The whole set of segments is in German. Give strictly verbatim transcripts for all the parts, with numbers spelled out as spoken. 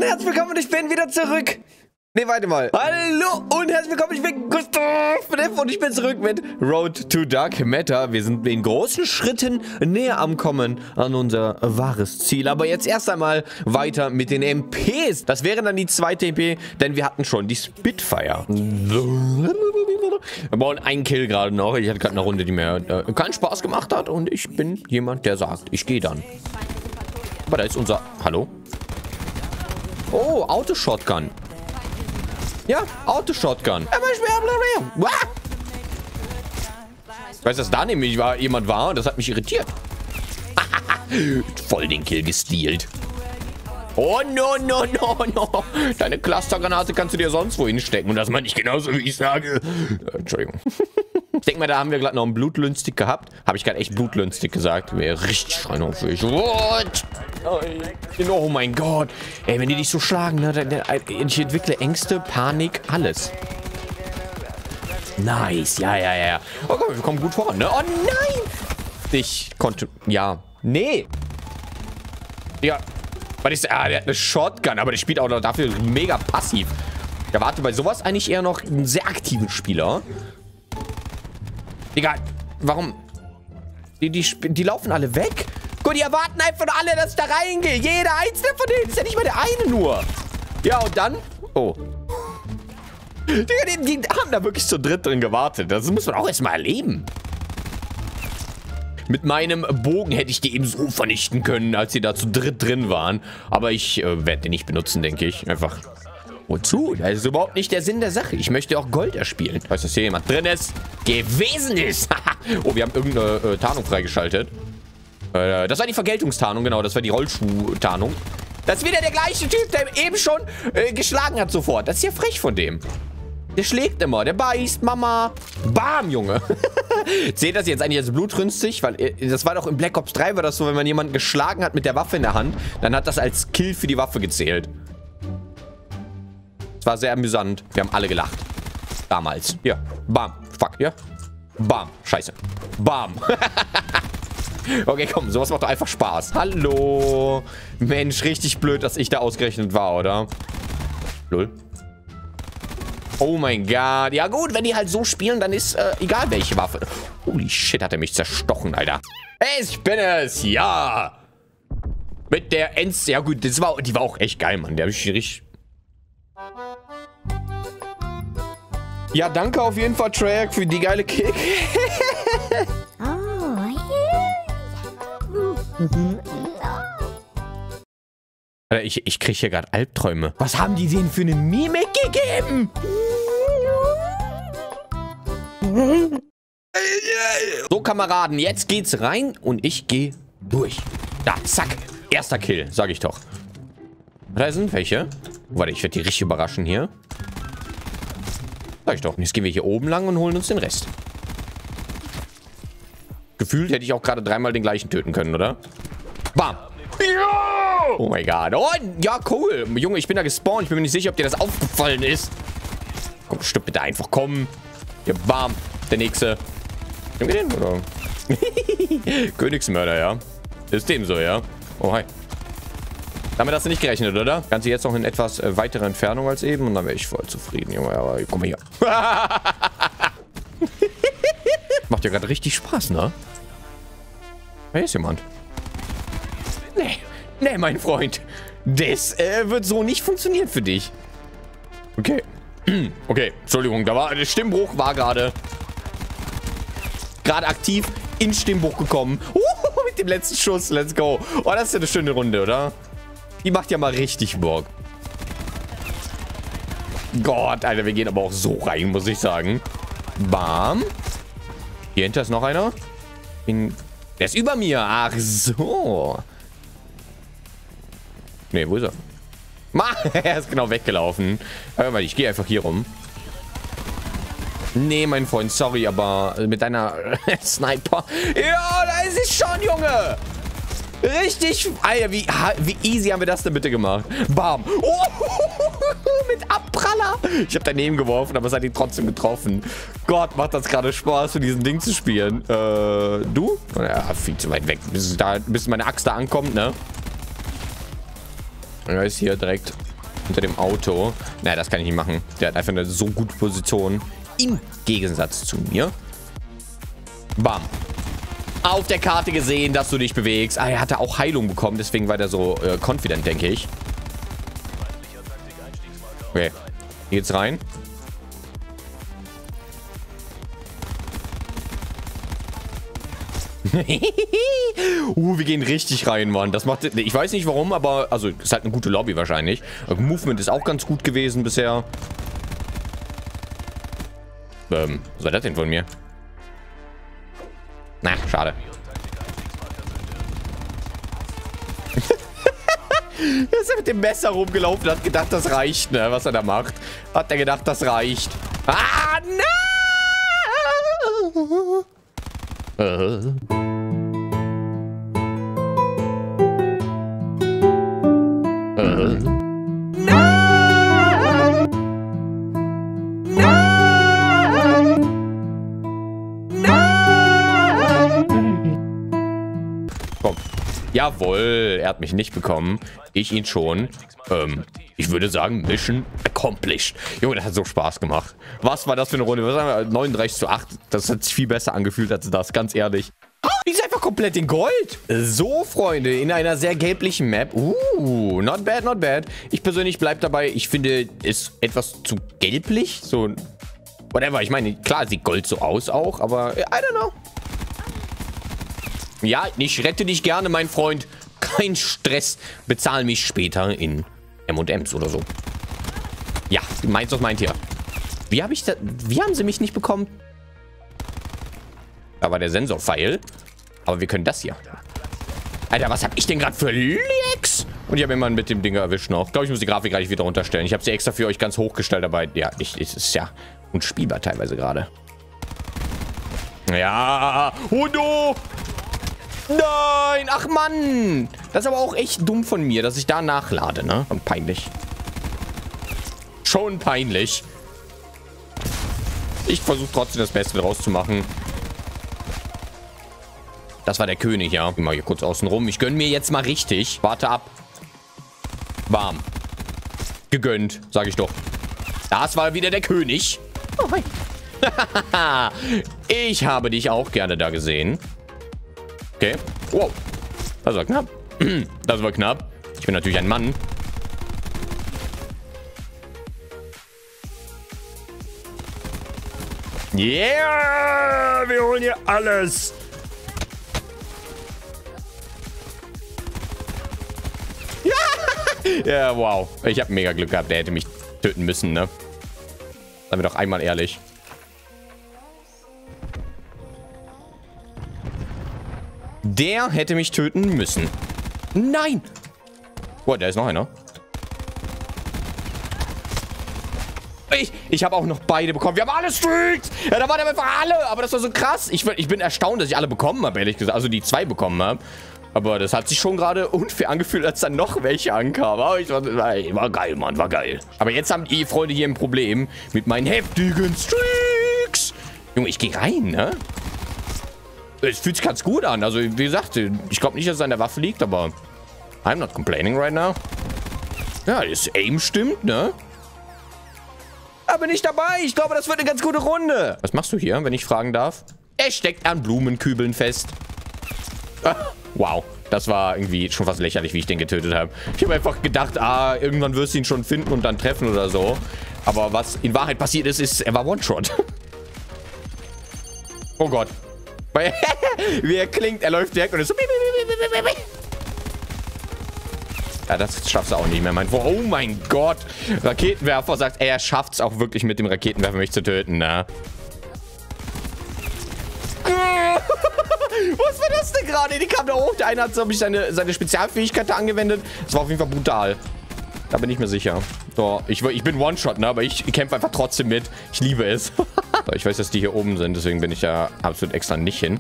und herzlich willkommen und ich bin wieder zurück. Ne, warte mal. Hallo und herzlich willkommen, ich bin Gustav und ich bin zurück mit Road to Dark Matter. Wir sind in großen Schritten näher am Kommen an unser wahres Ziel. Aber jetzt erst einmal weiter mit den M Ps. Das wäre dann die zweite M P, denn wir hatten schon die Spitfire. Wir bauen einen Kill gerade noch. Ich hatte gerade eine Runde, die mir äh, keinen Spaß gemacht hat und ich bin jemand, der sagt, ich gehe dann. Aber da ist unser... Hallo? Oh, Auto-Shotgun. Ja, Auto-Shotgun. Ich weiß, dass da nämlich war, jemand war und das hat mich irritiert. Voll den Kill gestealt. Oh, no, no, no, no. Deine Clustergranate kannst du dir sonst wohin stecken. Und das meine ich genauso, wie ich sage. Äh, Entschuldigung. Ich denke mal, da haben wir gerade noch einen Blutlünstick gehabt. Habe ich gerade echt Blutlünstick gesagt? Wäre richtig schreienhoffig. What? Oh mein Gott. Ey, wenn die dich so schlagen, ne, dann, dann, ich entwickle Ängste, Panik, alles. Nice. Ja, ja, ja. Oh Gott, wir kommen gut voran, ne? Oh nein. Ich konnte... Ja. Nee. Ja. Was ist... Ah, der hat eine Shotgun, aber der spielt auch noch dafür mega passiv. Ich erwarte bei sowas eigentlich eher noch einen sehr aktiven Spieler. Egal. Warum? Die, die, die laufen alle weg? Gut, die erwarten einfach nur alle, dass ich da reingehe. Jeder einzelne von denen. Ist ja nicht mal der eine nur. Ja, und dann... Oh. Die, die, die haben da wirklich zu dritt drin gewartet. Das muss man auch erstmal erleben. Mit meinem Bogen hätte ich die eben so vernichten können, als sie da zu dritt drin waren. Aber ich äh, werde den nicht benutzen, denke ich. Einfach... Wozu? Das ist überhaupt nicht der Sinn der Sache. Ich möchte auch Gold erspielen. Weiß, dass hier jemand drin ist. Gewesen ist. Oh, wir haben irgendeine äh, Tarnung freigeschaltet. Äh, das war die Vergeltungstarnung, genau. Das war die Rollschuh-Tarnung. Das ist wieder der gleiche Typ, der eben schon äh, geschlagen hat sofort. Das ist ja frech von dem. Der schlägt immer. Der beißt, Mama. Bam, Junge. Seht das jetzt eigentlich als blutrünstig? Weil äh, das war doch in Black Ops drei, war das so, wenn man jemanden geschlagen hat mit der Waffe in der Hand, dann hat das als Kill für die Waffe gezählt. Es war sehr amüsant. Wir haben alle gelacht. Damals. Ja. Bam. Fuck. Ja. Bam. Scheiße. Bam. Okay, komm. Sowas macht doch einfach Spaß. Hallo. Mensch, richtig blöd, dass ich da ausgerechnet war, oder? Lol. Oh mein Gott. Ja gut, wenn die halt so spielen, dann ist äh, egal welche Waffe. Holy shit, hat er mich zerstochen, Alter. Ich bin es. Ja. Mit der Enz... Ja gut, das war, die war auch echt geil, Mann. Der habe ich richtig... Ja, danke auf jeden Fall, Treyarch, für die geile Kick. ich ich kriege hier gerade Albträume. Was haben die denen für eine Mimik gegeben? So, Kameraden, jetzt geht's rein und ich gehe durch. Da, zack. Erster Kill, sag ich doch. Da sind welche. Warte, ich werde die richtig überraschen hier. Sag ich doch. Jetzt gehen wir hier oben lang und holen uns den Rest. Gefühlt hätte ich auch gerade dreimal den gleichen töten können, oder? Bam. Ja! Oh mein Gott. Oh, ja, cool. Junge, ich bin da gespawnt. Ich bin mir nicht sicher, ob dir das aufgefallen ist. Komm, stirb bitte einfach. Komm. Hier, bam. Der nächste. Nehmen wir den, oder? Königsmörder, ja. Ist dem so, ja. Oh, hi. Damit hast du nicht gerechnet, oder? Ganze jetzt noch in etwas äh, weiterer Entfernung als eben und dann wäre ich voll zufrieden, Junge. Aber komm mal hier. Macht ja gerade richtig Spaß, ne? Hier ist jemand. Nee, nee, mein Freund. Das äh, wird so nicht funktionieren für dich. Okay. Okay, Entschuldigung, da war der Stimmbruch war gerade gerade aktiv in Stimmbruch gekommen. Uh, mit dem letzten Schuss, let's go. Oh, das ist ja eine schöne Runde, oder? Die macht ja mal richtig Bock. Gott, Alter, wir gehen aber auch so rein, muss ich sagen. Bam. Hier hinter ist noch einer. In, der ist über mir. Ach so. Nee, wo ist er? Er ist genau weggelaufen. Hör mal, ich gehe einfach hier rum. Nee, mein Freund, sorry, aber mit deiner Sniper. Ja, da ist es schon, Junge. Richtig. Alter, wie, wie easy haben wir das denn bitte gemacht? Bam. Oh, mit Abpraller. Ich habe daneben geworfen, aber es hat ihn trotzdem getroffen. Gott, macht das gerade Spaß, mit diesem Ding zu spielen. Äh, du? Ja, viel zu weit weg, bis, da, bis meine Axt da ankommt, ne? Er ist hier direkt Unter dem Auto. Naja, das kann ich nicht machen. Der hat einfach eine so gute Position. Im Gegensatz zu mir. Bam. Auf der Karte gesehen, dass du dich bewegst. Ah, er hatte auch Heilung bekommen. Deswegen war der so äh, confident, denke ich. Okay. Hier geht's rein. uh, wir gehen richtig rein, Mann. Das macht... Ich weiß nicht warum, aber... Also, ist halt eine gute Lobby wahrscheinlich. Movement ist auch ganz gut gewesen bisher. Ähm, was war das denn von mir? Na, schade. Er ist mit dem Messer rumgelaufen und hat gedacht, das reicht, ne? Was er da macht. Hat er gedacht, das reicht. Ah, nein! Uh. Uh. Jawohl, er hat mich nicht bekommen. Ich ihn schon. Ähm, ich würde sagen, Mission accomplished. Junge, das hat so Spaß gemacht. Was war das für eine Runde? Was sagen wir? neununddreißig zu acht. Das hat sich viel besser angefühlt als das, ganz ehrlich. Die ist einfach komplett in Gold. So, Freunde, in einer sehr gelblichen Map. Uh, not bad, not bad. Ich persönlich bleibe dabei. Ich finde, es etwas zu gelblich. So, whatever. Ich meine, klar sieht Gold so aus auch, aber I don't know. Ja, ich rette dich gerne, mein Freund. Kein Stress. Bezahl mich später in M und M's oder so. Ja, meins was meint ihr? Wie habe ich da... Wie haben sie mich nicht bekommen? Da war der Sensor-Pfeil. Aber wir können das hier. Alter, was habe ich denn gerade für Lex? Und ich habe jemanden mit dem Ding erwischt noch. Ich glaube, ich muss die Grafik gleich wieder runterstellen. Ich habe sie extra für euch ganz hochgestellt, aber ja, ich, es ist ja unspielbar teilweise gerade. Ja. Hundo! Nein! Ach Mann! Das ist aber auch echt dumm von mir, dass ich da nachlade, ne? Und peinlich. Schon peinlich. Ich versuche trotzdem das Beste draus zu machen. Das war der König, ja. Ich mal hier kurz außen rum. Ich gönne mir jetzt mal richtig. Warte ab. Warm. Gegönnt, sage ich doch. Das war wieder der König. Oh, hi. Ich habe dich auch gerne da gesehen. Okay. Wow. Das war knapp. Das war knapp. Ich bin natürlich ein Mann. Yeah! Wir holen hier alles. Ja! Ja, wow. Ich habe mega Glück gehabt. Der hätte mich töten müssen, ne? Seien wir doch einmal ehrlich. Der hätte mich töten müssen. Nein! Boah, da ist noch einer. Ich, ich habe auch noch beide bekommen. Wir haben alle Streaks! Ja, da waren einfach alle. Aber das war so krass. Ich, ich bin erstaunt, dass ich alle bekommen habe, ehrlich gesagt. Also die zwei bekommen habe. Aber das hat sich schon gerade unfair angefühlt, als dann noch welche ankamen. Aber ich war, war geil, Mann. War geil. Aber jetzt haben die Freunde hier ein Problem mit meinen heftigen Streaks. Junge, ich gehe rein, ne? Es fühlt sich ganz gut an. Also, wie gesagt, ich glaube nicht, dass es an der Waffe liegt, aber I'm not complaining right now. Ja, das Aim stimmt, ne? Da bin ich dabei. Ich glaube, das wird eine ganz gute Runde. Was machst du hier, wenn ich fragen darf? Er steckt an Blumenkübeln fest. Ah, wow. Das war irgendwie schon fast lächerlich, wie ich den getötet habe. Ich habe einfach gedacht, ah, irgendwann wirst du ihn schon finden und dann treffen oder so. Aber was in Wahrheit passiert ist, ist, er war One-Shot. Oh Gott. Wie er klingt, er läuft direkt und ist so... Ja, das schaffst du auch nicht mehr, mein Freund. Oh mein Gott. Raketenwerfer sagt, er schafft es auch wirklich mit dem Raketenwerfer, mich zu töten, ne? Was war das denn gerade? Die kam da hoch. Der eine hat, glaube ich, seine, seine Spezialfähigkeit da angewendet. Das war auf jeden Fall brutal. Da bin ich mir sicher. So, ich, ich bin One-Shot, ne? Aber ich kämpfe einfach trotzdem mit. Ich liebe es. So, ich weiß, dass die hier oben sind. Deswegen bin ich ja absolut extra nicht hin.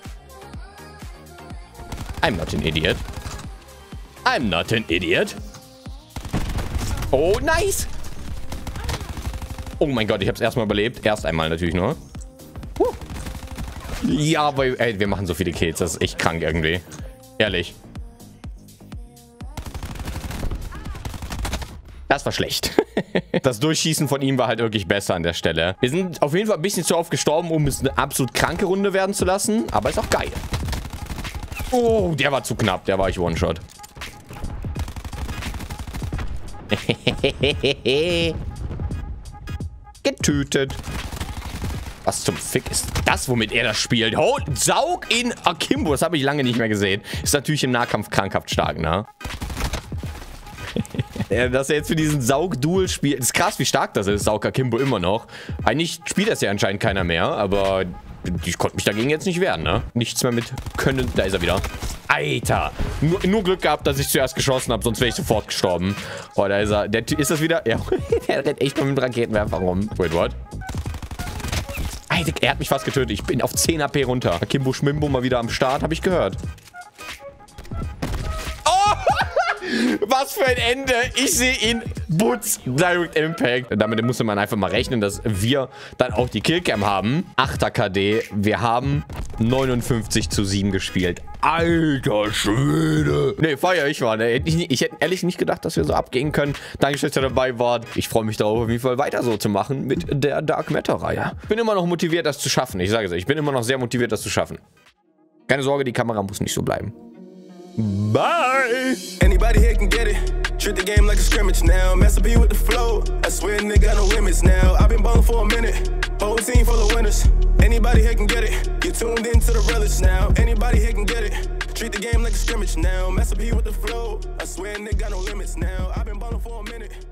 I'm not an idiot. I'm not an idiot. Oh, nice. Oh mein Gott, ich habe es erstmal überlebt. Erst einmal natürlich nur. Huh. Ja, aber ey, wir machen so viele Kills. Das ist echt krank irgendwie. Ehrlich. Das war schlecht. Das Durchschießen von ihm war halt wirklich besser an der Stelle. Wir sind auf jeden Fall ein bisschen zu oft gestorben, um es eine absolut kranke Runde werden zu lassen. Aber ist auch geil. Oh, der war zu knapp. Der war ich One-Shot. Getötet. Was zum Fick ist das, womit er das spielt? Oh, Saug in Akimbo. Das habe ich lange nicht mehr gesehen. Ist natürlich im Nahkampf krankhaft stark, ne? Dass er jetzt für diesen Saug-Duel spielt. Ist krass, wie stark das ist, Saug Akimbo immer noch. Eigentlich spielt das ja anscheinend keiner mehr, aber ich konnte mich dagegen jetzt nicht wehren, ne? Nichts mehr mit können. Da ist er wieder. Alter. Nur, nur Glück gehabt, dass ich zuerst geschossen habe, sonst wäre ich sofort gestorben. Oh, da ist er. Der, ist das wieder? Ja, der rennt echt noch mit dem Raketenwerfer rum. Wait, what? Alter, er hat mich fast getötet. Ich bin auf zehn H P runter. Akimbo Schmimbo mal wieder am Start, habe ich gehört. Was für ein Ende. Ich sehe ihn. Butz. Direct Impact. Damit musste man einfach mal rechnen, dass wir dann auch die Killcam haben. achter K D. Wir haben neunundfünfzig zu sieben gespielt. Alter Schwede. Ne, feier ich war. Ne? Ich, ich hätte ehrlich nicht gedacht, dass wir so abgehen können. Dankeschön, dass ihr dabei wart. Ich freue mich darauf, auf jeden Fall weiter so zu machen mit der Dark Matter-Reihe. Bin immer noch motiviert, das zu schaffen. Ich sage es euch. Ich bin immer noch sehr motiviert, das zu schaffen. Keine Sorge, die Kamera muss nicht so bleiben. Bye. Anybody here can get it. Treat the game like a scrimmage now. Mess up with the flow. I swear nigga got no limits now. I've been ballin' for a minute. Whole team full of winners. Anybody here can get it. You tuned into the realest now. Anybody here can get it. Treat the game like a scrimmage now. Mess up with the flow. I swear nigga got no limits now. I've been ballin' for a minute.